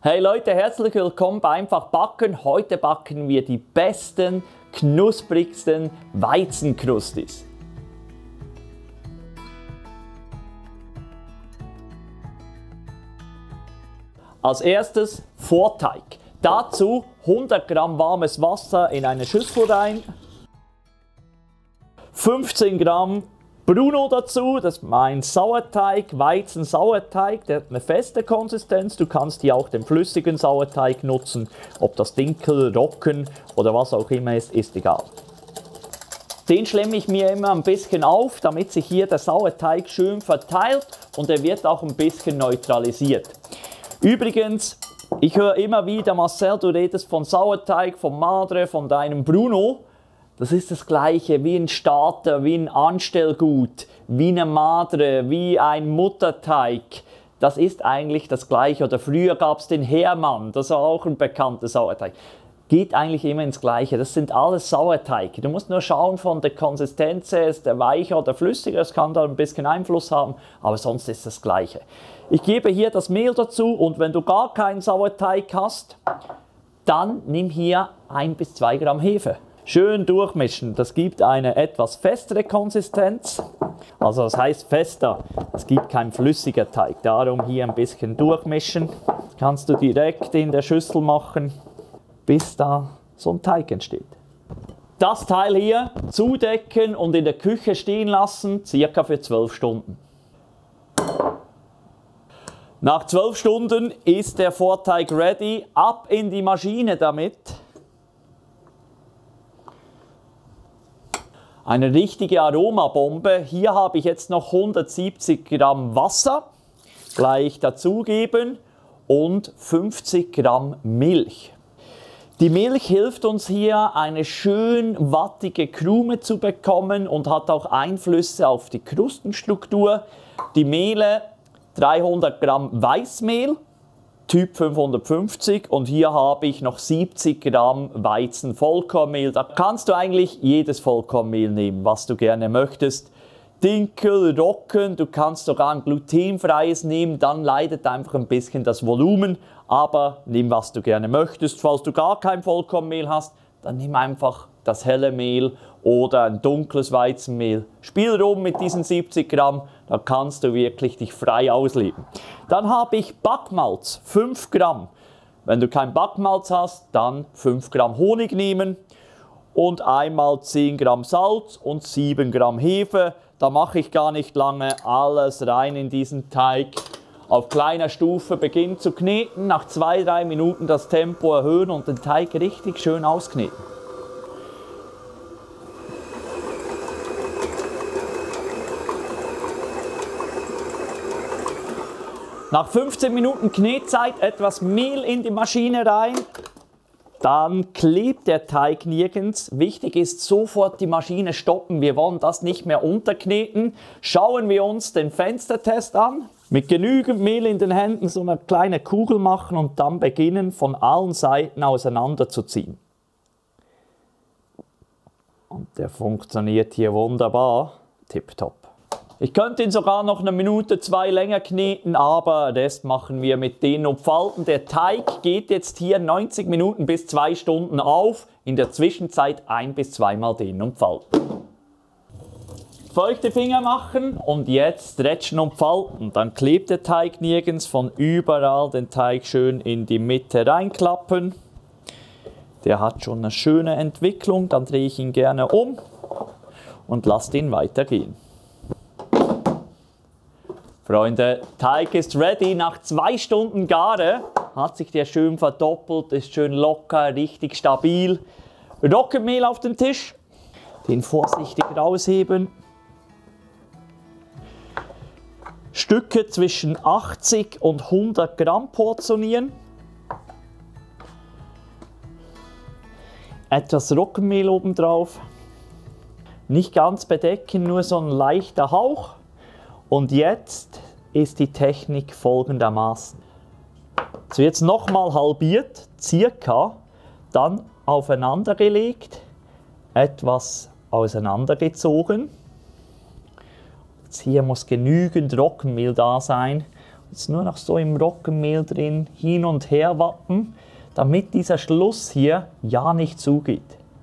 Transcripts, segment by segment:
Hey Leute, herzlich willkommen bei Einfach Backen. Heute backen wir die besten, knusprigsten Weizenkrustis. Als erstes Vorteig. Dazu 100 Gramm warmes Wasser in eine Schüssel rein, 15 Gramm Bruno dazu, das ist mein Sauerteig, Weizensauerteig, der hat eine feste Konsistenz. Du kannst hier auch den flüssigen Sauerteig nutzen, ob das Dinkel, Roggen oder was auch immer ist egal. Den schlemme ich mir immer ein bisschen auf, damit sich hier der Sauerteig schön verteilt und er wird auch ein bisschen neutralisiert. Übrigens, ich höre immer wieder, Marcel, du redest von Sauerteig, von Madre, von deinem Bruno. Das ist das Gleiche wie ein Starter, wie ein Anstellgut, wie eine Madre, wie ein Mutterteig. Das ist eigentlich das Gleiche. Oder früher gab es den Hermann, das war auch ein bekannter Sauerteig. Geht eigentlich immer ins Gleiche. Das sind alles Sauerteige. Du musst nur schauen von der Konsistenz, ist der weicher oder flüssiger, das kann da ein bisschen Einfluss haben, aber sonst ist das Gleiche. Ich gebe hier das Mehl dazu und wenn du gar keinen Sauerteig hast, dann nimm hier 1 bis 2 Gramm Hefe. Schön durchmischen, das gibt eine etwas festere Konsistenz, also das heißt fester, es gibt kein flüssiger Teig, darum hier ein bisschen durchmischen, kannst du direkt in der Schüssel machen, bis da so ein Teig entsteht. Das Teil hier zudecken und in der Küche stehen lassen, circa für 12 Stunden. Nach 12 Stunden ist der Vorteig ready, ab in die Maschine damit. Eine richtige Aromabombe. Hier habe ich jetzt noch 170 Gramm Wasser, gleich dazugeben und 50 Gramm Milch. Die Milch hilft uns hier, eine schön wattige Krume zu bekommen und hat auch Einflüsse auf die Krustenstruktur. Die Mehle 300 Gramm Weißmehl, Typ 550 und hier habe ich noch 70 Gramm Weizenvollkornmehl. Da kannst du eigentlich jedes Vollkornmehl nehmen, was du gerne möchtest. Dinkel, Roggen, du kannst sogar ein glutenfreies nehmen, dann leidet einfach ein bisschen das Volumen, aber nimm was du gerne möchtest. Falls du gar kein Vollkornmehl hast, dann nimm einfach das helle Mehl oder ein dunkles Weizenmehl. Spiel rum mit diesen 70 Gramm, da kannst du wirklich dich frei ausleben. Dann habe ich Backmalz, 5 Gramm. Wenn du kein Backmalz hast, dann 5 Gramm Honig nehmen und einmal 10 Gramm Salz und 7 Gramm Hefe. Da mache ich gar nicht lange, alles rein in diesen Teig. Auf kleiner Stufe beginnen zu kneten, nach 2-3 Minuten das Tempo erhöhen und den Teig richtig schön auskneten. Nach 15 Minuten Knetzeit etwas Mehl in die Maschine rein, dann klebt der Teig nirgends. Wichtig ist, sofort die Maschine stoppen, wir wollen das nicht mehr unterkneten. Schauen wir uns den Fenstertest an. Mit genügend Mehl in den Händen so eine kleine Kugel machen und dann beginnen von allen Seiten auseinanderzuziehen. Und der funktioniert hier wunderbar, tipptopp. Ich könnte ihn sogar noch 1 Minute, 2 länger kneten, aber das machen wir mit Dehnen und Falten. Der Teig geht jetzt hier 90 Minuten bis 2 Stunden auf. In der Zwischenzeit 1- bis 2 Mal Dehnen und Falten. Feuchte Finger machen und jetzt stretchen und falten. Dann klebt der Teig nirgends, von überall den Teig schön in die Mitte reinklappen. Der hat schon eine schöne Entwicklung, dann drehe ich ihn gerne um und lasse ihn weitergehen. Freunde, Teig ist ready. Nach 2 Stunden Gare hat sich der schön verdoppelt, ist schön locker, richtig stabil. Roggenmehl auf den Tisch, den vorsichtig rausheben. Stücke zwischen 80 und 100 Gramm portionieren. Etwas Roggenmehl obendrauf. Nicht ganz bedecken, nur so ein leichter Hauch. Und jetzt ist die Technik folgendermaßen. Es wird nochmal halbiert, circa, dann aufeinander gelegt, etwas auseinandergezogen. Jetzt hier muss genügend Roggenmehl da sein Jetzt nur noch so im Roggenmehl drin hin und her wappen, damit dieser Schluss hier ja nicht zugeht.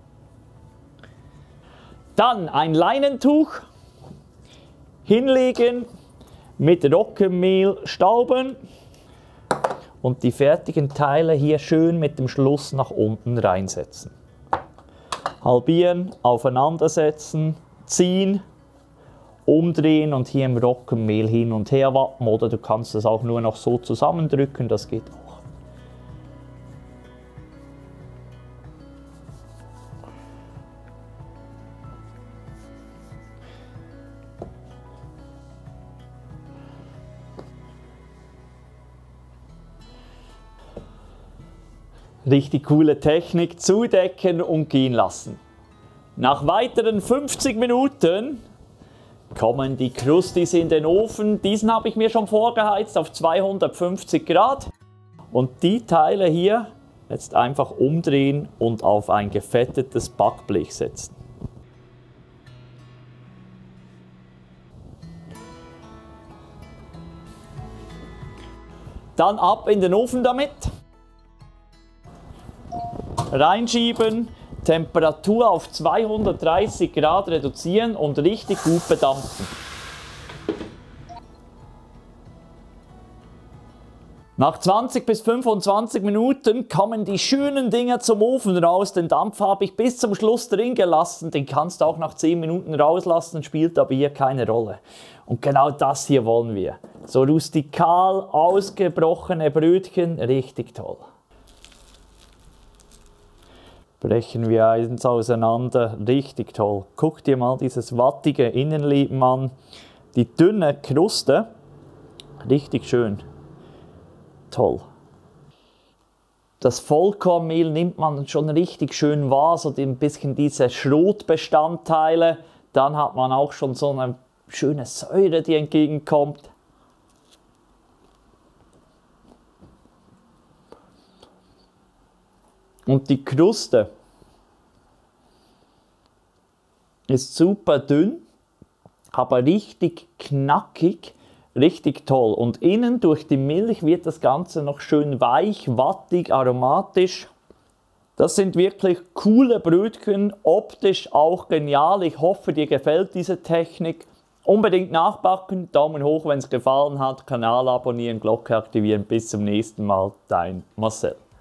Dann ein Leinentuch hinlegen, mit Roggenmehl stauben und die fertigen Teile hier schön mit dem Schluss nach unten reinsetzen. Halbieren, aufeinandersetzen, ziehen, umdrehen und hier im Roggenmehl hin und her wappen, oder du kannst es auch nur noch so zusammendrücken, das geht auch. Richtig coole Technik, zudecken und gehen lassen. Nach weiteren 50 Minuten kommen die Krustis in den Ofen. Diesen habe ich mir schon vorgeheizt auf 250 Grad. Und die Teile hier jetzt einfach umdrehen und auf ein gefettetes Backblech setzen. Dann ab in den Ofen damit. Reinschieben, Temperatur auf 230 Grad reduzieren und richtig gut bedampfen. Nach 20 bis 25 Minuten kommen die schönen Dinger zum Ofen raus. Den Dampf habe ich bis zum Schluss drin gelassen. Den kannst du auch nach 10 Minuten rauslassen, spielt aber hier keine Rolle. Und genau das hier wollen wir. So rustikal ausgebrochene Brötchen, richtig toll. Brechen wir eins auseinander, richtig toll. Guck dir mal dieses wattige Innenleben an. Die dünne Kruste, richtig schön. Toll. Das Vollkornmehl nimmt man schon richtig schön wahr, so ein bisschen diese Schrotbestandteile. Dann hat man auch schon so eine schöne Säure, die entgegenkommt. Und die Kruste ist super dünn, aber richtig knackig, richtig toll. Und innen durch die Milch wird das Ganze noch schön weich, wattig, aromatisch. Das sind wirklich coole Brötchen, optisch auch genial. Ich hoffe, dir gefällt diese Technik. Unbedingt nachbacken, Daumen hoch, wenn es gefallen hat, Kanal abonnieren, Glocke aktivieren. Bis zum nächsten Mal, dein Marcel.